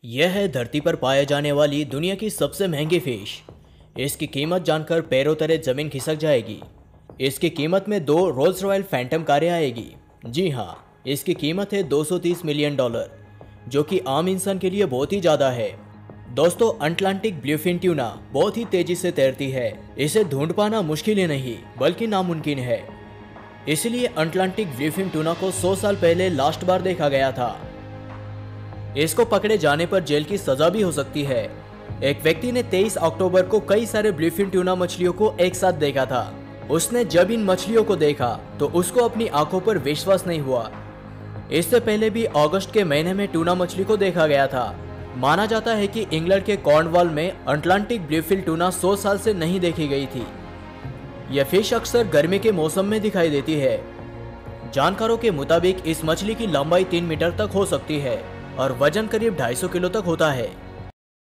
यह है धरती पर पाए जाने वाली दुनिया की सबसे महंगी फिश। इसकी कीमत जानकर पैरों तले जमीन खिसक जाएगी। इसकी कीमत में 2 रोल्स रॉयल फैंटम कारें आएगी। जी हाँ, इसकी कीमत है $230 मिलियन, जो कि आम इंसान के लिए बहुत ही ज़्यादा है। दोस्तों, अटलांटिक ब्लूफिन ट्यूना बहुत ही तेजी से तैरती है। इसे ढूंढ पाना मुश्किल ही नहीं बल्कि नामुमकिन है। इसलिए अटलांटिक ब्लूफिन ट्यूना को 100 साल पहले लास्ट बार देखा गया था। इसको पकड़े जाने पर जेल की सजा भी हो सकती है। एक व्यक्ति ने 23 अक्टूबर को कई सारे ब्लूफिन ट्यूना मछलियों को एक साथ देखा था। उसने जब इन मछलियों को देखा तो उसको अपनी आंखों पर विश्वास नहीं हुआ। इससे पहले भी अगस्त के महीने में ट्यूना मछली को देखा गया था। माना जाता है कि इंग्लैंड के कॉर्नवाल में अटलांटिक ब्लूफिन ट्यूना 100 साल से नहीं देखी गई थी। यह फिश अक्सर गर्मी के मौसम में दिखाई देती है। जानकारों के मुताबिक इस मछली की लंबाई 3 मीटर तक हो सकती है और वजन करीब 250 किलो तक होता है।